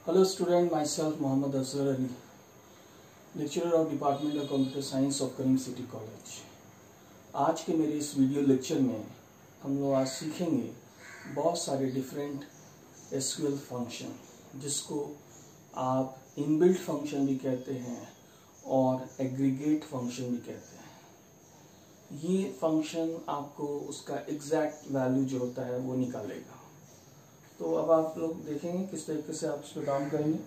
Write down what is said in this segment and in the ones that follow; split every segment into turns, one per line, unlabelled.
Hello student, myself Mohammad Azhar Ali, lecturer of Department of Computer Science of Karim City College। आज के मेरे इस video lecture में हम लोग आज सीखेंगे बहुत सारे डिफरेंट एसक्यूएल फंक्शन, जिसको आप इनबिल्ट फंक्शन भी कहते हैं और एग्रीगेट फंक्शन भी कहते हैं। ये फंक्शन आपको उसका एग्जैक्ट वैल्यू जो होता है वो निकालेगा। तो अब आप लोग देखेंगे किस तरीके से आप इस पर काम करेंगे।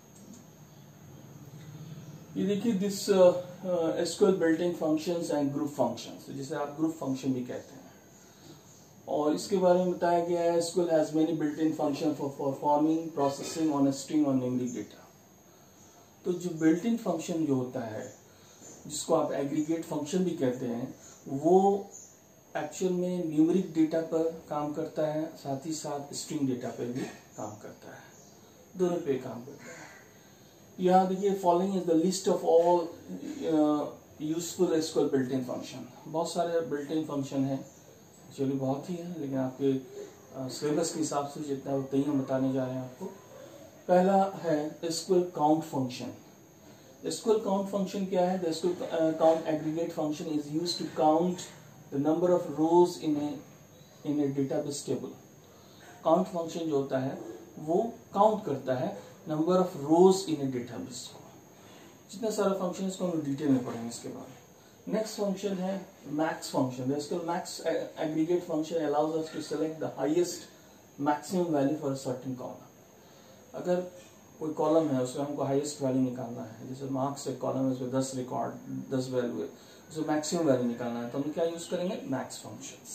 ये देखिए, this SQL built in functions and group functions, जिसे आप ग्रुप फंक्शन भी कहते हैं। और इसके बारे में बताया गया है, SQL has many built in function for performing processing on a string और न्यूमेरिक डेटा। तो जो बिल्ट इन फंक्शन जो होता है, जिसको आप एग्रीगेट फंक्शन भी कहते हैं, वो एक्चुअल में न्यूमेरिक डेटा पर काम करता है, साथ ही साथ स्ट्रिंग डेटा पर भी काम करता है, दोनों पे काम करता है। यहाँ देखिए, following is the list of all useful SQL built in function. बहुत सारे बिल्ट इन फंक्शन है, एक्चुअली बहुत ही है, लेकिन आपके सिलेबस के हिसाब से जितना उतना ही हम बताने जा रहे हैं आपको। पहला है SQL count function. SQL count function क्या है? The SQL count aggregate function is used to count the number of rows in a database table। Count function जो होता है वो काउंट करता है number of rows in a database को। जितना सारा फंक्शन इसको हम डिटेल में पढ़ेंगे इसके बाद। नेक्स्ट फंक्शन है मैक्स फंक्शन। इसका max aggregate function allows us to select the highest maximum value for a certain column. अगर कोई कॉलम है उसमें हमको हाईएस्ट वैल्यू निकालना है, जैसे मार्क्स एक कॉलम है उसमें 10 रिकॉर्ड 10 वैल्यू है, उसमें मैक्सिमम वैल्यू निकालना है, तो हम क्या यूज करेंगे? Max functions.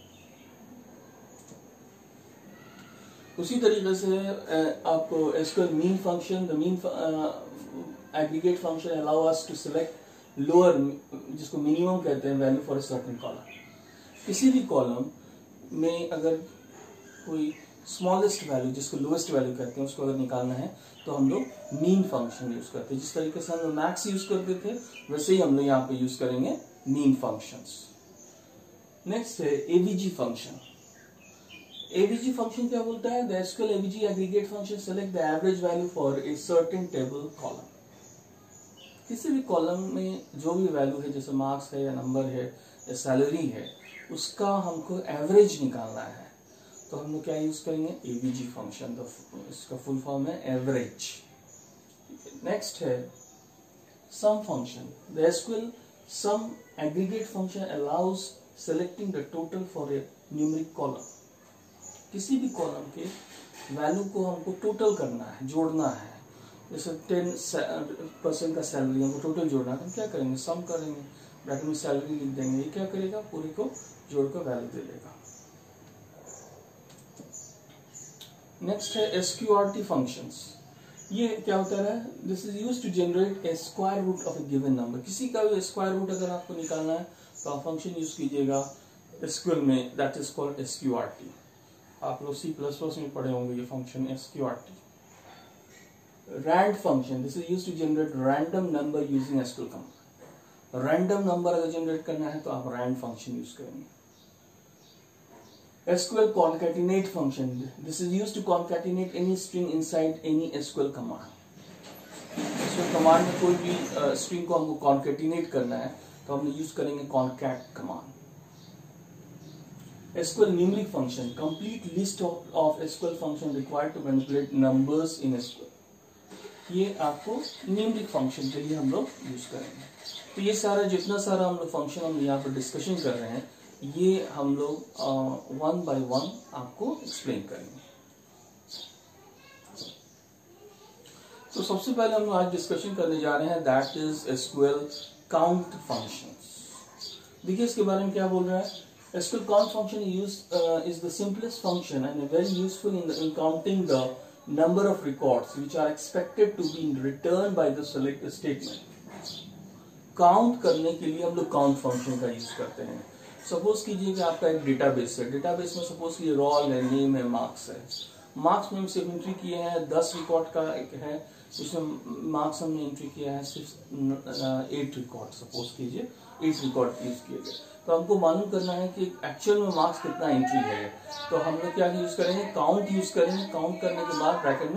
उसी तरीके से आपको SQL mean function, the mean aggregate function allow us to select lower, जिसको मिनिमम कहते हैं, value for a certain column. किसी भी कॉलम में अगर कोई स्मॉलेस्ट वैल्यू, जिसको लोएस्ट वैल्यू कहते हैं, उसको अगर निकालना है तो हम लोग मीन फंक्शन यूज करते हैं। जिस तरीके से हम लोग मैक्स यूज करते थे, वैसे ही हम लोग यहाँ पे यूज करेंगे मीन फंक्शंस। नेक्स्ट है एवीजी फंक्शन। एवीजी फंक्शन क्या बोलता है? The SQL AVG aggregate function select the average value for a certain table column. किसी भी कॉलम में जो भी वैल्यू है, जैसे मार्क्स है या नंबर है या सैलरी है, उसका हमको एवरेज निकालना है, तो हम लोग क्या यूज करेंगे? AVG function. इसका फुल फॉर्म है एवरेज। नेक्स्ट है sum function. The SQL sum aggregate function allows selecting the total for a numeric column. किसी भी कॉलम के वैल्यू को हमको टोटल करना है, जोड़ना है। जैसे 10% का सैलरी हमको टोटल जोड़ना है, तो हम क्या करेंगे? सम करेंगे, ब्रैकेट में सैलरी लिख देंगे। ये क्या करेगा? पूरे को जोड़कर वैल्यू दे देगा। नेक्स्ट है एसक्यूआरटी फंक्शंस। ये क्या होता है? This is used to generate a square root of a given number. किसी का भी स्क्वायर रूट अगर आपको निकालना है तो आप फंक्शन यूज कीजिएगा एसक्यूएल में, दैट इज कॉल्ड एसक्यूआरटी। आप लोग C++ में पढ़े होंगे ये function SQRT. Rand function, this is used to generate random number using SQL command. Random number अगर जनरेट करना है तो आप रैंड फंक्शन यूज करेंगे। SQL concatenate function. This is used to concatenate any string inside any SQL command. SQL command में कोई भी string को हमको concatenate करना है तो हम यूज करेंगे concat command. SQL numeric function. Complete list of SQL function required to manipulate numbers in SQL. ये आपको numeric function के लिए हम लोग यूज करेंगे। तो ये सारा जितना सारा हम लोग फंक्शन हम यहाँ पर डिस्कशन कर रहे हैं, ये हम लोग वन बाय वन आपको एक्सप्लेन करेंगे। तो सबसे पहले हम लोग आज डिस्कशन करने जा रहे हैं, that is SQL count functions. देखिए इसके बारे में क्या बोल रहा है। SQL count function is the simplest function and very useful in counting the number of records which are expected to be return by the select statement. Count करने के लिए हम लोग काउंट फंक्शन का यूज करते हैं। सपोज कीजिए कि आपका एक डेटाबेस है, डेटाबेस में सपोज कीजिए रोल है, नेम है, मार्क्स है। मार्क्स में हम सिर्फ एंट्री किए हैं 10 रिकॉर्ड का एक है, उसमें मार्क्स हमने एंट्री किया है सिर्फ 8 रिकॉर्ड, सपोज कीजिए 8 रिकॉर्ड यूज किए गए। तो हमको मालूम करना है कि एक्चुअल में मार्क्स कितना एंट्री है, तो हम लोग क्या यूज करेंगे? काउंट यूज करेंगे। काउंट करने के बाद ब्रैकेट में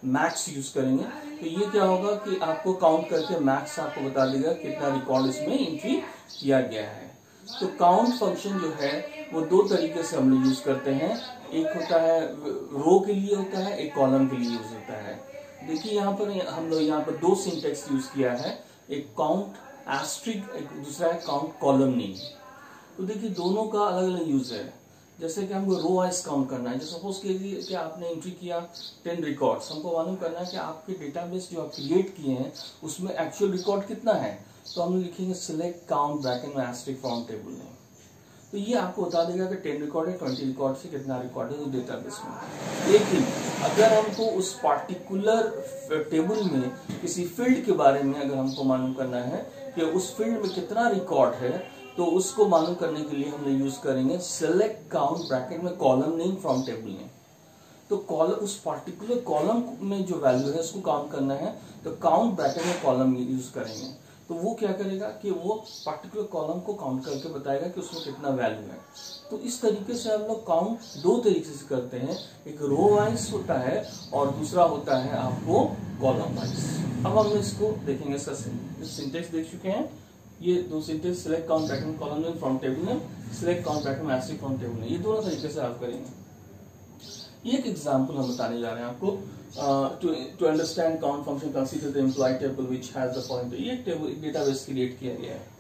मैक्स यूज करेंगे। तो ये क्या होगा कि आपको काउंट करके मैक्स आपको बता देगा कितना रिकॉर्ड इसमें एंट्री किया गया है। तो काउंट फंक्शन जो है वो दो तरीके से हम लोग यूज करते हैं, एक होता है रो के लिए होता है, एक कॉलम के लिए यूज होता है। देखिए यहाँ पर हम लोग यहाँ पर दो सिंटेक्स यूज किया है, एक काउंट एस्ट्रिक, एक दूसरा है काउंट कॉलम नेम। तो देखिए दोनों का अलग अलग यूज है। जैसे कि हमको रो वाइज काउंट करना है, जैसे सपोज कीजिए कि आपने एंट्री किया 10 रिकॉर्ड्स, हमको मालूम करना है कि आपके डेटाबेस जो आप क्रिएट किए हैं उसमें एक्चुअल रिकॉर्ड कितना है। तो हम लिखेंगे सिलेक्ट काउंट ब्रैकेट में एस्ट्रिक फ्रॉम टेबल नेम। तो ये आपको बता देगा कि 10 रिकॉर्ड है, 20 रिकॉर्ड से कितना रिकॉर्ड है डेटाबेस में। लेकिन अगर हमको उस पार्टिकुलर टेबल में किसी फील्ड के बारे में अगर हमको मालूम करना है कि उस फील्ड में कितना रिकॉर्ड है, तो उसको मालूम करने के लिए हम लोग यूज करेंगे सिलेक्ट काउंट ब्रैकेट में column name from table name. तो कॉलम, उस पार्टिकुलर कॉलम में जो वैल्यू है उसको काउंट करना है, तो काउंट ब्रैकेट में कॉलम यूज करेंगे। तो वो क्या करेगा कि वो पार्टिकुलर कॉलम को काउंट करके बताएगा कि उसमें कितना वैल्यू है। तो इस तरीके से हम लोग काउंट दो तरीके से करते हैं, एक रो वाइज होता है और दूसरा होता है आपको कॉलम वाइज। अब हम इसको देखेंगे, इसका सिंटेक्स देख चुके हैं। ये दो सिंटेक्स, सिलेक्ट काउंट ब्रैकेट में column name from table name, select count bracket में एस्ट्रिक फ्रॉम टेबल नेम, ये दोनों तरीके से आप करेंगे। एक एग्जांपल हम बताने जा रहे हैं आपको। To understand count function consider the employ table which has the following. ये एक टेबल, एक डेटाबेस क्रिएट किया गया है।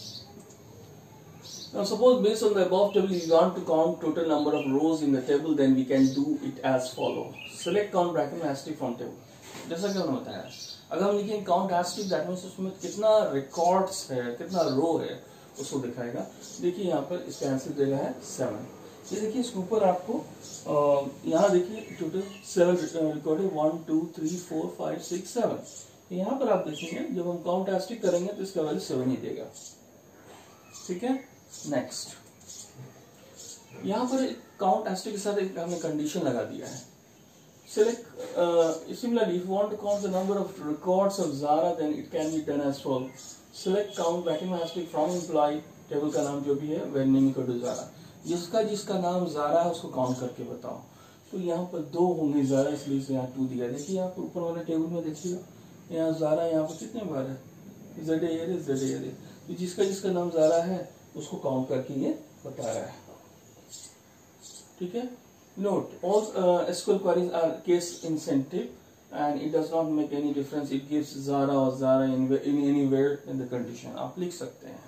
Now suppose based on the above table you want to count total number of rows in the table, then we can do it as follow. Select count bracket में asterisk from table. जैसा कि हमने बताया, अगर हम लिखेंगे count asterisk, that means उसमें कितना रिकॉर्ड्स है, कितना रो है, उसको दिखाएगा। देखिए यहाँ पर इसका आंसर देगा है 7। ये देखिए इसके ऊपर आपको यहाँ देखिए टोटल 7 रिकॉर्ड है, 1 2 3 4 5 6 7। यहाँ पर आप देखेंगे जब हम काउंट एस्ट्रिक करेंगे तो इसका वैल्यू 7 ही देगा। ठीक है, नेक्स्ट यहाँ पर काउंट एस्ट्रिक के साथ एक हमने कंडीशन लगा दिया है। Select similarly, if you want to count the number of records of Zara, then it can be done as follows. Select count bracket में एस्ट्रिक फ्रॉम एम्प्लॉय, टेबल का नाम जो भी है where name equal to Zara, जिसका नाम ज़ारा है उसको काउंट करके बताओ। तो यहाँ पर 2 होंगे ज़ारा, इसलिए इसे यहाँ 2 दिया। देखिए यहाँ पर ऊपर वाले टेबल में देखिएगा, यहाँ ज़ारा यहाँ पर कितने बार है, ZARA। तो जिसका नाम ज़ारा है उसको काउंट करके ये बता रहा है। ठीक है, note all SQL queries are case insensitive and it does not make any difference, it gives Zara or Zara anywhere in the condition। आप लिख सकते हैं।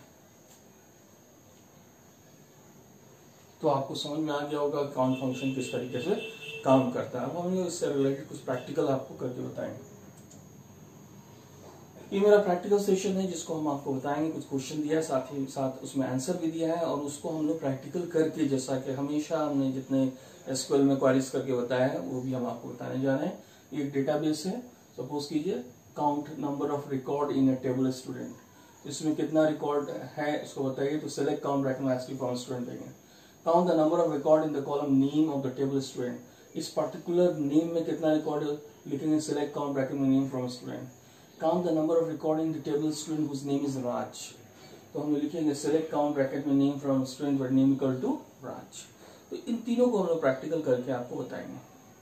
तो आपको समझ में आ गया होगा काउंट फंक्शन किस तरीके से काम करता है। अब हम इससे रिलेटेड कुछ प्रैक्टिकल आपको करके बताएंगे। ये मेरा प्रैक्टिकल सेशन है जिसको हम आपको बताएंगे। कुछ क्वेश्चन दिया है, साथ ही साथ उसमें आंसर भी दिया है, और उसको हम लोग प्रैक्टिकल करके, जैसा कि हमेशा हमने जितने एसक्यूएल में क्वेरीज करके बताया है वो भी हम आपको बताने जा रहे हैं। ये एक डेटाबेस है। सपोज कीजिए count number of record in a table student, इसमें कितना रिकॉर्ड है इसको बताइए। तो सेलेक्ट काउंट ब्रैकेट में एस्ट्रिक फ्रॉम स्टूडेंट देंगे। Count the number of record in the column name of the table student, इस पर्टिकुलर नेम में कितना रिकॉर्ड लिखेंगे, सेलेक्ट काउंट ब्रैकेट में name from student. Count the number of record in the table student whose name is Raj, तो हम लिखेंगे select count bracket में name from student but name equal to Raj. तो इन तीनों को हम लोग प्रैक्टिकल करके आपको बताएंगे।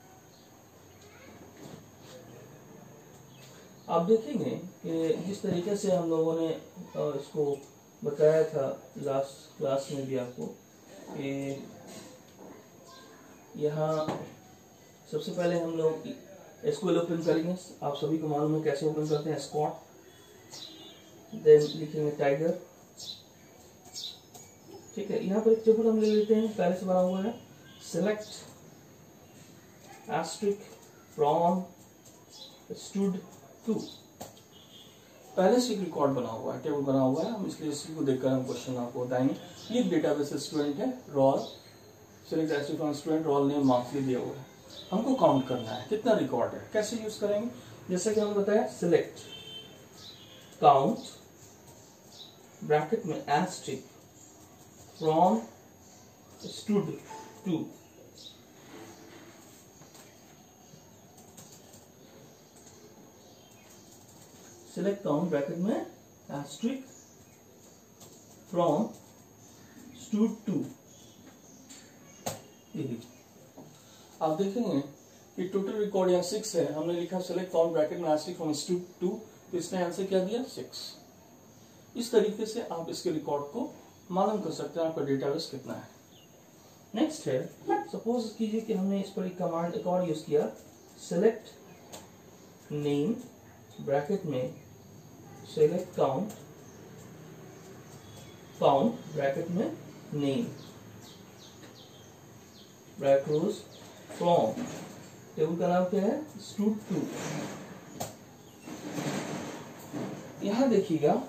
आप देखेंगे कि जिस तरीके से हम लोगों ने इसको बताया था लास्ट क्लास में भी आपको, कि यहाँ सबसे पहले हम लोग एसक्यूएल ओपन करेंगे। आप सभी को मालूम है कैसे ओपन करते हैं, स्क्वाट, देन लिखेंगे टाइगर। ठीक है, यहाँ पर एक टेबल हम ले लेते हैं, पहले से बना हुआ है। सेलेक्ट एस्ट्रिक फ्रॉम स्टूड 2, पहले से एक रिकॉर्ड बना हुआ है, टेबल बना हुआ है, हम इसलिए इसी को देखकर हम क्वेश्चन आपको बताएंगे। ये डेटाबेस स्टूडेंट है, roll, select asterisk from student, roll name marks दिया हुआ है। हमको काउंट करना है कितना रिकॉर्ड है, कैसे यूज करेंगे, जैसे कि हमने बताया सिलेक्ट काउंट ब्रैकेट में asterisk from stud 2, select count bracket में एस्ट्रिक फ्रॉम स्टूड 2। आप देखेंगे कि टोटल रिकॉर्ड यहाँ 6 है, हमने लिखा सेलेक्ट काउंट ब्रैकेट में आस्टिक फ्रॉम स्टूडेंट 2, तो इसने आंसर क्या दिया 6। इस तरीके से आप इसके रिकॉर्ड को मालूम कर सकते हैं आपका डेटाबेस कितना है। नेक्स्ट है, सपोज कीजिए कि हमने इस पर एक कमांड एक और यूज किया, सेलेक्ट नेम ब्रैकेट में सेलेक्ट काउंट ब्रैकेट में नेम ब्रैकेट फ्रॉम, टेबल का नाम क्या है स्टूड2। यहां देखिएगा,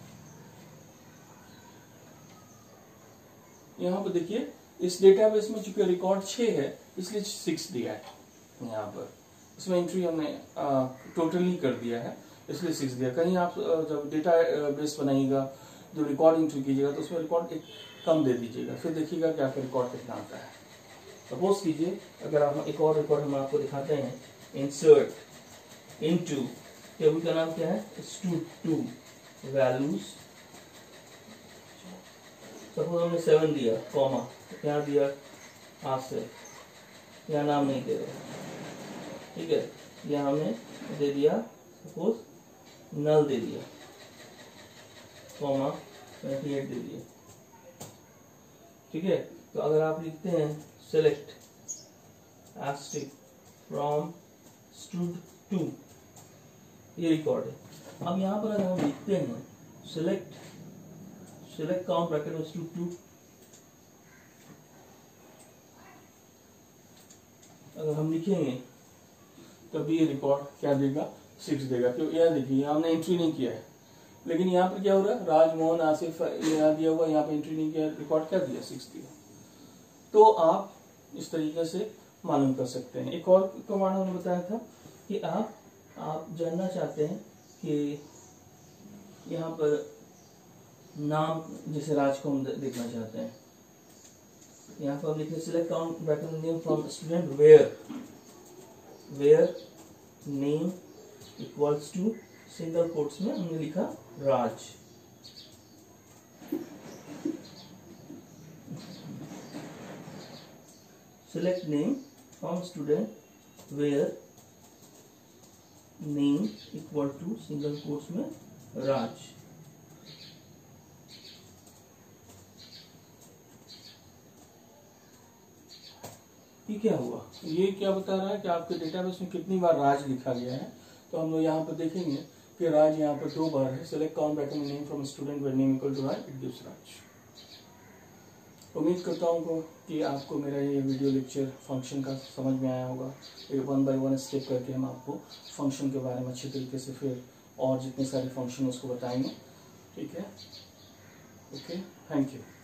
यहां पर देखिए इस डेटाबेस में चूंकि रिकॉर्ड 6 है इसलिए 6 दिया है। यहाँ पर इसमें एंट्री हमने टोटली कर दिया है इसलिए 6 दिया। कहीं आप जब डेटा बेस बनाइएगा, जब रिकॉर्ड एंट्री कीजिएगा तो उसमें रिकॉर्ड एक कम दे दीजिएगा, फिर देखिएगा कि आपका रिकॉर्ड कितना आता है। सपोज कीजिए अगर आप एक और रिकॉर्ड हम आपको दिखाते हैं, इंसर्ट इनटू, टेबल का नाम क्या है स्टूड2 वैल्यूज, सपोज हमने 7 दिया, कॉमा यहाँ दिया आसिफ, यहाँ नाम नहीं दे रहे, ठीक है, यहाँ हमने दे दिया सपोज नल दे दिया, कॉमा 28 दे दिया, ठीक है। तो अगर आप लिखते हैं सेलेक्ट आस्टिक फ्रॉम स्टूड2, ये रिकॉर्ड है। अब यहाँ पर अगर हम लिखते हैं सेलेक्ट काउंट ब्रैकेट में स्टूड2, अगर हम लिखेंगे तब ये रिकॉर्ड क्या देगा 6 देगा, क्योंकि यहाँ देखिए यहाँ हमने एंट्री नहीं किया है, लेकिन यहाँ पर क्या हो रहा है राज मोहन आसिफ यहाँ दिया हुआ, यहाँ पे एंट्री नहीं किया, रिकॉर्ड क्या दिया 6 दिया। तो आप इस तरीके से मालूम कर सकते हैं। एक और कमांड हमने बताया था कि आप जानना चाहते हैं कि यहाँ पर नाम जैसे राज को हम देखना चाहते हैं, यहाँ पर हम लिखते select count bracket name from student where name equals to single quotes में हमने लिखा राज। Select name from student where name equal to single quotes में राज। ये क्या हुआ, ये क्या बता रहा है कि आपके डेटाबेस में कितनी बार राज लिखा गया है। तो हम लोग यहाँ पर देखेंगे कि राज यहाँ पर 2 बार है। सेलेक्ट काउंट ब्रैकेट में name from student where name equal to Raj, it gives Raj. उम्मीद करता हूँ कि आपको मेरा ये वीडियो लेक्चर फंक्शन का समझ में आया होगा। एक 1 बाय 1 स्टेप करके हम आपको फंक्शन के बारे में अच्छे तरीके से फिर और जितने सारे फंक्शन उसको बताएंगे, ठीक है। Okay, thank you.